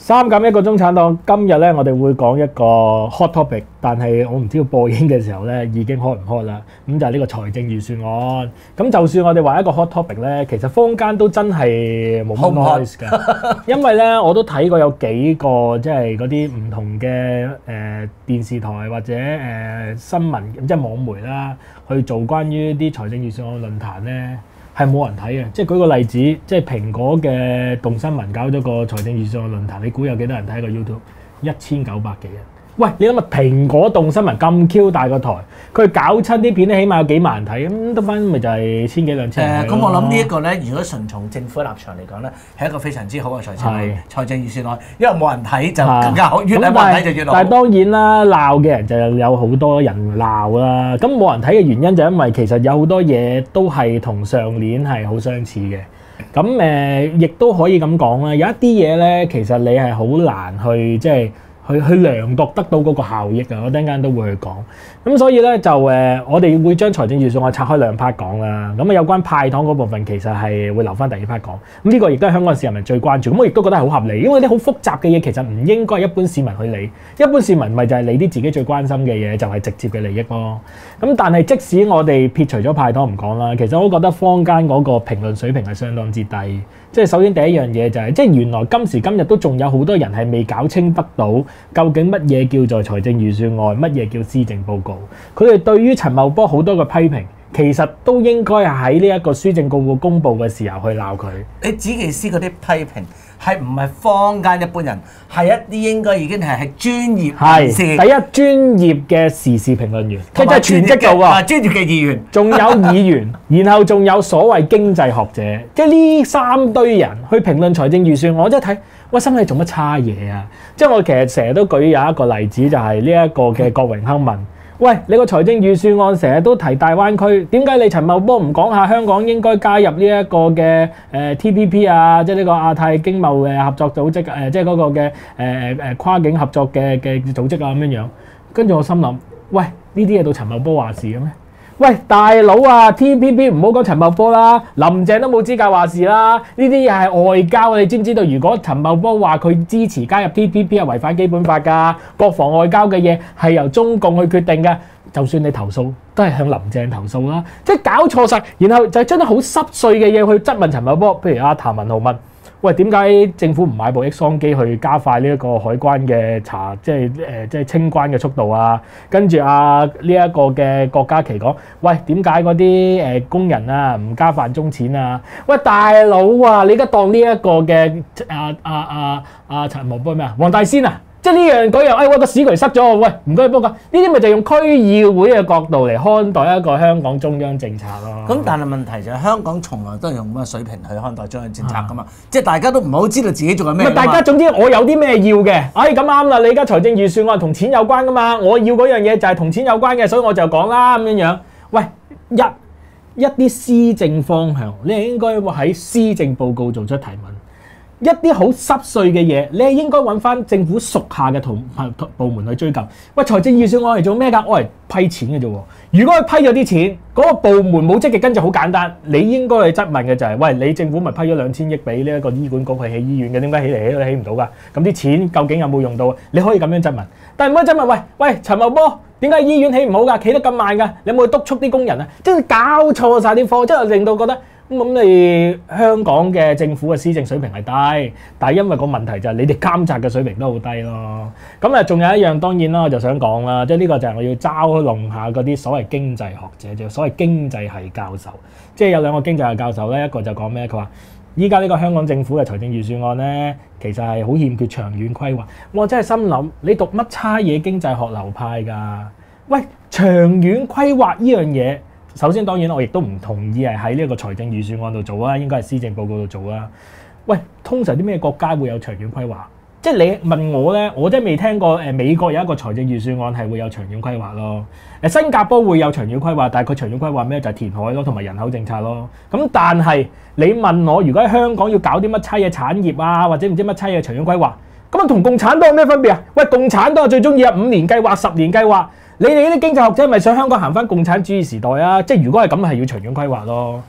3減1個中產黨，今日咧我哋會講一個 hot topic， 但係我唔知道播映嘅時候咧已經 hot 唔 hot 啦。咁就係呢個財政預算案。咁就算我哋話一個 hot topic 咧，其實坊間都真係冇乜 noise 㗎。因為咧我都睇過有幾個即係嗰啲唔同嘅電視台或者新聞即係網媒啦，去做關於啲財政預算案論壇咧。係冇人睇嘅，即係舉個例子，即係蘋果嘅動新聞搞咗個財政預算案論壇，你估有幾多人睇個 YouTube？1900幾人。喂，你諗下蘋果動新聞咁 Q 大個台，佢搞親啲片咧，起碼有幾萬人睇，咁得翻咪就係千幾兩千人。 咁我諗呢一個咧，如果純從政府立場嚟講咧，係一個非常之好嘅財政預算案，因為冇人睇就更加好，越嚟冇人睇就越好。但係當然啦，鬧嘅人就有好多人鬧啦。咁冇人睇嘅原因就因為其實有好多嘢都係同上年係好相似嘅。咁亦都可以咁講啦，有一啲嘢咧，其實你係好難去即係。去量度得到嗰個效益㗎，我等間都會去講。咁所以咧就我哋會將財政預算案拆開2 part 講啦。咁有關派糖嗰部分其實係會留翻第2 part 講。咁呢個亦都係香港市民最關注。咁我亦都覺得係好合理，因為啲好複雜嘅嘢其實唔應該係一般市民去理。一般市民咪就係理啲自己最關心嘅嘢，就係直接嘅利益咯。咁但係即使我哋撇除咗派糖唔講啦，其實我覺得坊間嗰個評論水平係相當之低。即係首先第一樣嘢就係，即係原來今時今日都仲有好多人係未搞清得到究竟乜嘢叫做財政預算案，乜嘢叫施政報告。佢哋對於陳茂波好多嘅批評，其實都應該係喺呢一個施政報告公佈嘅時候去鬧佢。你指技師嗰啲批評係唔係坊間一般人，係一啲應該已經係專業人士。第一專業嘅時事評論員，即係全職做啊，專業嘅議員，仲有議員，然後仲有所謂經濟學者，即係呢3堆人去評論財政預算案，我真係睇，喂，心係做乜差嘢啊？即係我其實成日都舉有一個例子，就係呢一個嘅郭榮鏗問。喂，你個財政預算案成日都提大灣區，點解你陳茂波唔講下香港應該加入呢一個嘅TPP 啊，即係呢個亞太經貿合作組織即係嗰個嘅跨境合作嘅組織啊咁樣樣。跟住我心諗，喂，呢啲嘢到陳茂波話事嘅咩？喂，大佬啊 ，TPP 唔好講陳茂波啦，林鄭都冇資格話事啦。呢啲嘢係外交，你知唔知道？如果陳茂波話佢支持加入 TPP 係違反基本法㗎，國防外交嘅嘢係由中共去決定嘅。就算你投訴，都係向林鄭投訴啦。即係搞錯晒，然後就將啲好濕碎嘅嘢去質問陳茂波。譬如阿譚文豪問：喂，點解政府唔買部 X 光機去加快呢一個海關嘅查，即係清關嘅速度啊？跟住呢一個嘅郭家麒講：喂，點解嗰啲工人啊唔加飯鐘錢啊？喂，大佬啊，你而家當呢一個嘅陳茂波咩啊？黃大仙啊？即係呢樣嗰樣，喂，個屎渠塞咗，喂，唔該你幫我。呢啲咪就用區議會嘅角度嚟看待一個香港中央政策咯。咁但係問題就係香港從來都係用乜水平去看待中央政策噶嘛？即係大家都唔好知道自己做緊咩。大家總之我有啲咩要嘅，咁啱啦！你而家財政預算案同錢有關噶嘛？我要嗰樣嘢就係同錢有關嘅，所以我就講啦咁樣樣。喂，一啲施政方向，你係應該喺施政報告做出提問。一啲好濕碎嘅嘢，你係應該揾翻政府屬下嘅部門去追究。喂，財政預算案嚟做咩㗎？我係批錢嘅啫喎。如果佢批咗啲錢，嗰個部門冇積極跟住好簡單，你應該去質問嘅就係：喂，你政府咪批咗2000億俾呢一個醫管局去起醫院嘅？點解起嚟起都起唔到㗎？咁啲錢究竟有冇用到？你可以咁樣質問，但係唔可以質問：喂，陳茂波，點解醫院起唔好㗎？起得咁慢㗎？你有冇去督促啲工人啊？即係搞錯晒啲貨，即係令到覺得。咁你香港嘅政府嘅施政水平係低，但係因為個問題就係你哋監察嘅水平都好低咯。咁啊，仲有一樣當然啦，我就想講啦，即係呢個就係我要嘲弄下嗰啲所謂經濟學者，就所謂經濟系教授。即係有2個經濟系教授咧，一個就講咩？佢話依家呢個香港政府嘅財政預算案咧，其實係好欠缺長遠規劃。我真係心諗，你讀乜差嘢經濟學流派㗎？喂，長遠規劃呢樣嘢。首先當然我亦都唔同意係喺呢一個財政預算案度做啦，應該係施政報告度做啦。喂，通常啲咩國家會有長遠規劃？即係你問我咧，我真係未聽過美國有一個財政預算案係會有長遠規劃咯。新加坡會有長遠規劃，但係佢長遠規劃咩？就係填海咯，同埋人口政策咯。咁但係你問我，如果喺香港要搞啲乜差嘢產業啊，或者唔知乜差嘢長遠規劃，咁同共產黨有咩分別啊？喂，共產黨最中意5年計劃、10年計劃。你哋呢啲經濟學者咪想香港行翻共產主義時代啊？即係如果係咁，係要長遠規劃咯。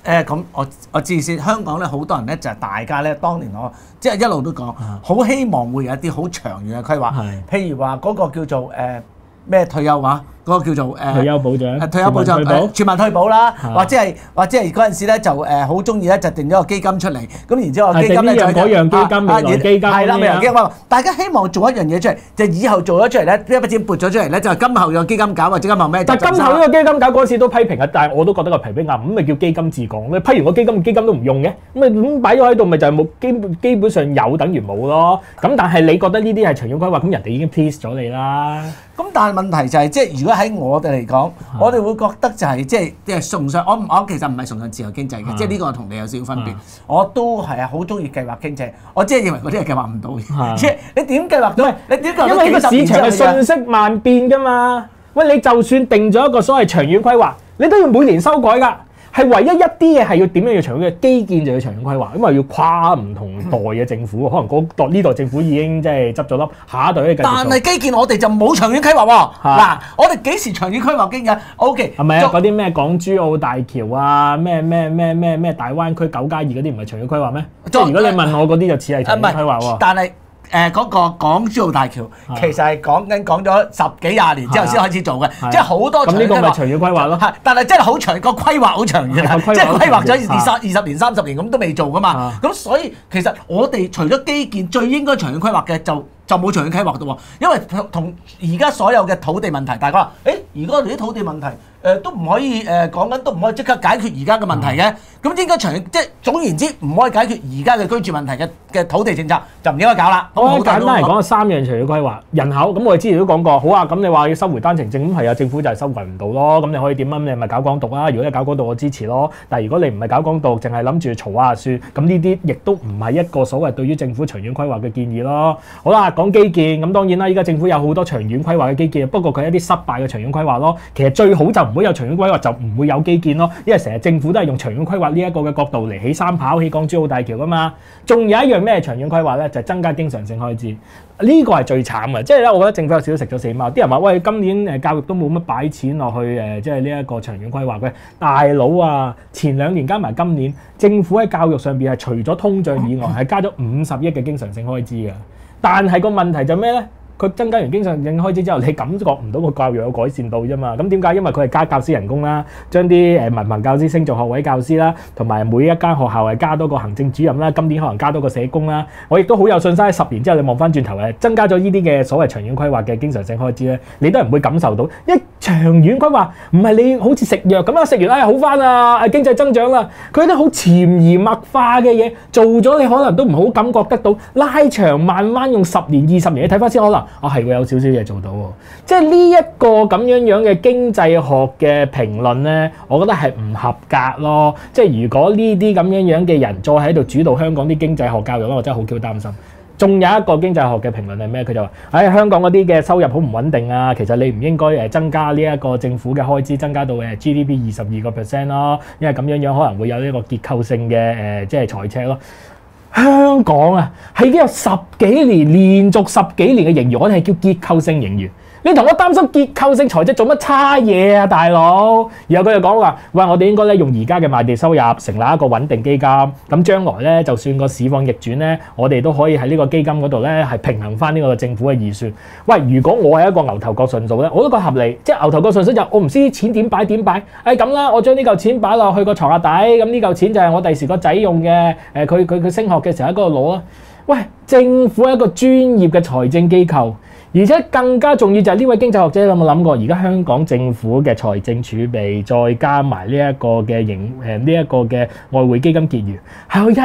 咁我知先，香港咧好多人咧就係大家咧，當年我即係一路都講，好希望會有一啲好長遠嘅規劃，譬如話嗰個叫做咩退休話，嗰個叫做退休保障， 退休保障全民退保啦，或者係嗰陣時咧就好中意咧就定咗個基金出嚟，咁然之後基金咧就嗰樣基金、未來基金係啦，未來基金，大家希望做一樣嘢出嚟，就以後做咗出嚟咧，一筆錢撥咗出嚟咧，就係今後有基金搞或者今後咩？ 但係今後呢個基金搞嗰陣時都批評啊，但係我都覺得個批評啱，咁咪叫基金自講咧？批完個基金都唔用嘅，咁咪擺咗喺度，咪就係冇基本上有等於冇咯。咁但係你覺得呢啲係長遠規劃，咁人哋已經 please 咗你啦。 咁但係問題就係即係如果喺我哋嚟講，我哋會覺得就係即係崇尚我其實唔係崇尚自由經濟嘅，即係呢個同你有少少分別。我都係好中意計劃經濟，我即係認為嗰啲係計劃唔到嘅。即係你點計劃到？你點計劃到？因為呢個市場係瞬息萬變㗎嘛。喂，你就算定咗一個所謂長遠規劃，你都要每年修改㗎。係唯一一啲嘢係要點樣要長遠嘅基建就要長遠規劃，因為要跨唔同代嘅政府，可能呢代政府已經即係執咗笠，下一代咧繼續做。但係基建我哋就冇長遠規劃喎。嗱，我哋幾時長遠規劃經嘅 ？OK。係咪啊？嗰啲咩港珠澳大橋啊，咩大灣區9+2嗰啲唔係長遠規劃咩？即係如果你問我嗰啲就似係長遠規劃喎。但係嗰個港珠澳大橋其實係講咗10幾20年之後先開始做嘅，即係好多長遠規劃。咁呢個咪長遠規劃咯？但係真係好長，個規劃好長遠，即係規劃咗20年、30年咁都未做噶嘛。咁所以其實我哋除咗基建最應該長遠規劃嘅就冇長遠規劃嘅喎，因為同而家所有嘅土地問題，大家話而家我哋啲土地問題都唔可以講緊，都唔可以即刻解決而家嘅問題嘅。咁應該長遠，即係總言之，唔可以解決而家嘅居住問題嘅土地政策就唔應該搞啦。好簡單嚟講，3樣長遠規劃，人口咁我哋之前都講過，好啊，咁你話要收回單程證，咁係啊，政府就係收回唔到咯。咁你可以點啊？你咪搞港獨啊！如果你搞港獨，我支持咯。但係如果你唔係搞港獨，淨係諗住嘈下算，咁呢啲亦都唔係一個所謂對於政府長遠規劃嘅建議咯。好啦，講基建咁當然啦，依家政府有好多長遠規劃嘅基建，不過佢係一啲失敗嘅長遠規劃咯。其實最好就唔會有長遠規劃，就唔會有基建咯。因為成日政府都係用長遠規劃呢一個嘅角度嚟起三跑、起港珠澳大橋噶嘛。仲有一樣咩長遠規劃咧，就係增加經常性開支。呢個係最慘嘅，即係咧，我覺得政府有少少食咗死貓。啲人話喂，今年教育都冇乜擺錢落去即係呢一個長遠規劃嘅大佬啊！前2年加埋今年，政府喺教育上邊係除咗通脹以外，係加咗50億嘅經常性開支嘅。但係個問題就咩咧？佢增加完經常性開支之後，你感覺唔到個教育有改善到啫嘛？咁點解？因為佢係加教師人工啦，將啲文憑教師升做學位教師啦，同埋每一間學校係加多個行政主任啦。今年可能加多個社工啦。我亦都好有信心喺10年之後，你望翻轉頭增加咗呢啲嘅所謂長遠規劃嘅經常性開支咧，你都係唔會感受到。因為長遠規劃唔係你好似食藥咁樣，食完好翻啦，經濟增長啦，佢啲好潛移默化嘅嘢做咗，你可能都唔好感覺得到。拉長慢慢用10年、20年，你睇翻先可能。係會有少少嘢做到喎，即係呢一個咁樣嘅經濟學嘅評論咧，我覺得係唔合格咯。即係如果呢啲咁樣嘅人再喺度主導香港啲經濟學教育咧，我真係好 Q 擔心。仲有一個經濟學嘅評論係咩？佢就話：香港嗰啲嘅收入好唔穩定啊，其實你唔應該增加呢一個政府嘅開支，增加到GDP 22% 咯，因為咁樣可能會有呢個結構性嘅即係財赤咯。香港啊，係已經有10幾年連續10幾年嘅盈餘，我哋係叫結構性盈餘。你同我擔心結構性財政做乜差嘢啊，大佬？然後佢就講話：喂，我哋應該咧用而家嘅賣地收入成立一個穩定基金，咁將來咧就算個市況逆轉咧，我哋都可以喺呢個基金嗰度咧係平衡翻呢個政府嘅預算。喂，如果我係一個牛頭角順數咧，我都覺得合理。即係牛頭角順數就我唔知啲錢點擺，咁啦，我將呢嚿錢擺落去個床下底，咁呢嚿錢就係我第時個仔用嘅，佢升學嘅時候喺嗰度攞啊。喂，政府係一個專業嘅財政機構。而且更加重要就係呢位經濟學者有冇諗過，而家香港政府嘅財政儲備再加埋呢一個嘅呢一個嘅外匯基金結餘，係有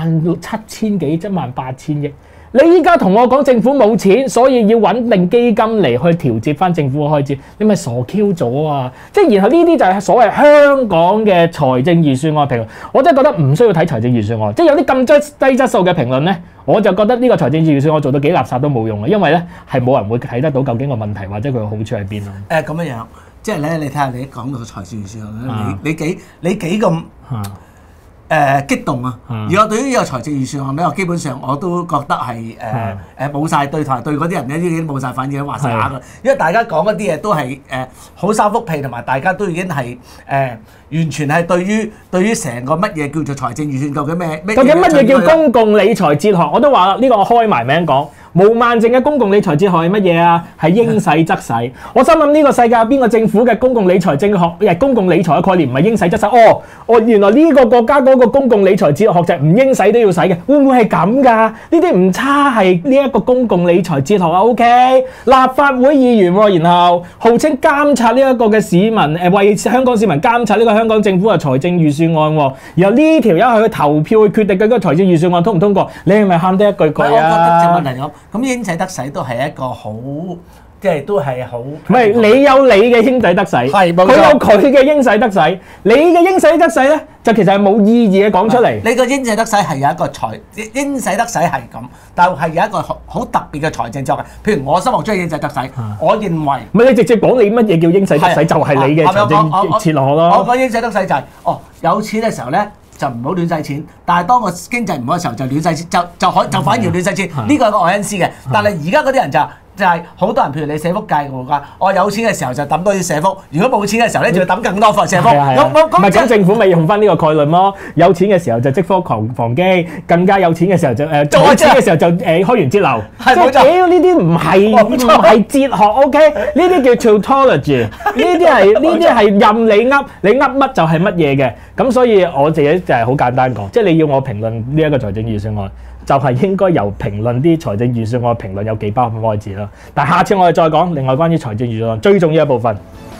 17000幾、18000億。你依家同我講政府冇錢，所以要穩定基金嚟去調節翻政府嘅開支，你咪傻 Q 咗啊！即係然後呢啲就係所謂香港嘅財政預算案評論，我真係覺得唔需要睇財政預算案，即係有啲咁低質素嘅評論咧，我就覺得呢個財政預算案做到幾垃圾都冇用啊，因為咧係冇人會睇得到究竟個問題或者佢嘅好處喺邊咯。咁樣，即係咧，你睇下你講到財政預算案咧，你幾咁激動啊！而我對於呢個財政預算案咧，我基本上我都覺得係冇晒對台對嗰啲人咧已經冇晒反應，話晒㗎。因為大家講嗰啲嘢都係好三幅屁，同埋大家都已經係完全係對於成個乜嘢叫做財政預算究竟咩？ 究竟乜嘢叫公共理財哲學？我都話啦，呢個我開埋名講。毛孟靜嘅公共理財哲學係乜嘢啊？係應使則使。我心諗呢個世界有邊個政府嘅公共理財政學公共理財嘅概念唔係應使則使？原來呢個國家嗰個公共理財哲學就係唔應使都要使嘅，會唔會係咁㗎？呢啲唔差係呢一個公共理財哲學啊 ！OK， 立法會議員喎，然後號稱監察呢一個嘅市民為香港市民監察呢個香港政府嘅財政預算案喎，然後呢條友去投票去決定嗰個財政預算案通唔通過？你係咪喊得一句句啊？ 我覺得正問題咁應使得使都係一個好，即係都係好。唔係你有你嘅應使得使，佢有佢嘅應使得使。你嘅應使得使咧，就其實係冇意義嘅講出嚟。 你個應使得使係有一個應使得使係咁，但係有一個好特別嘅財政作嘅。譬如我心目中嘅應使得使，我認為唔係你直接講你乜嘢叫應使得使，就係你嘅財政設立咯。 我講應使得使就係有錢嘅時候咧，就唔好亂使錢，但係當個經濟唔好嘅時候就亂使錢，就反而亂使錢。呢個係個愛因斯嘅，但係而家嗰啲人就係好多人，譬如你社福界嘅話，我有錢嘅時候就抌多啲社福，如果冇錢嘅時候咧就要抌更多社福。 咁政府咪用翻呢個概念咯？有錢嘅時候就積科防饑，更加有錢嘅時候就冇錢嘅時候就開源節流。即係呢啲唔係哲學 ，OK？呢啲叫 tautology， 呢啲係任你噏，你噏乜就係乜嘢嘅。咁所以我自己就係好簡單講，即係你要我評論呢一個財政預算案，就係應該由評論啲財政預算案評論有幾包咁開始啦。但係下次我哋再講另外關於財政預算案最重要嘅部分。